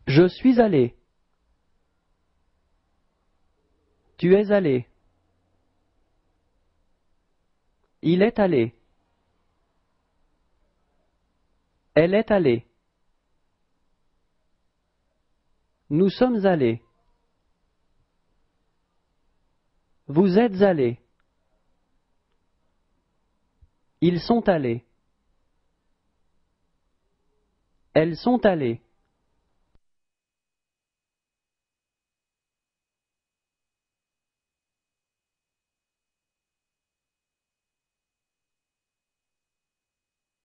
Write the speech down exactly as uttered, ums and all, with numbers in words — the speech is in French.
Je suis allé. Tu es allé. Il est allé. Elle est allée. Nous sommes allés. Vous êtes allés. Ils sont allés. Elles sont allées.